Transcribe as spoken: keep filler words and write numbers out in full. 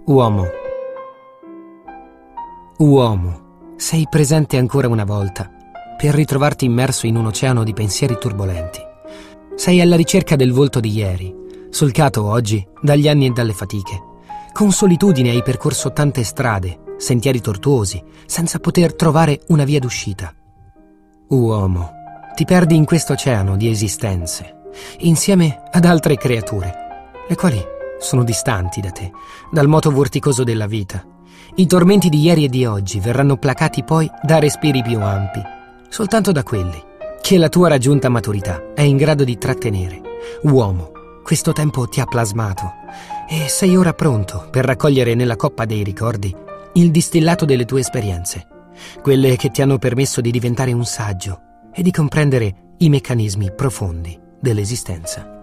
Uomo. Uomo, sei presente ancora una volta per ritrovarti immerso in un oceano di pensieri turbolenti. Sei alla ricerca del volto di ieri, solcato oggi dagli anni e dalle fatiche. Con solitudine hai percorso tante strade, sentieri tortuosi, senza poter trovare una via d'uscita. Uomo, ti perdi in questo oceano di esistenze, insieme ad altre creature, le quali sono distanti da te, dal moto vorticoso della vita. I tormenti di ieri e di oggi verranno placati poi da respiri più ampi, soltanto da quelli che la tua raggiunta maturità è in grado di trattenere. Uomo, questo tempo ti ha plasmato e sei ora pronto per raccogliere nella coppa dei ricordi il distillato delle tue esperienze, quelle che ti hanno permesso di diventare un saggio e di comprendere i meccanismi profondi dell'esistenza.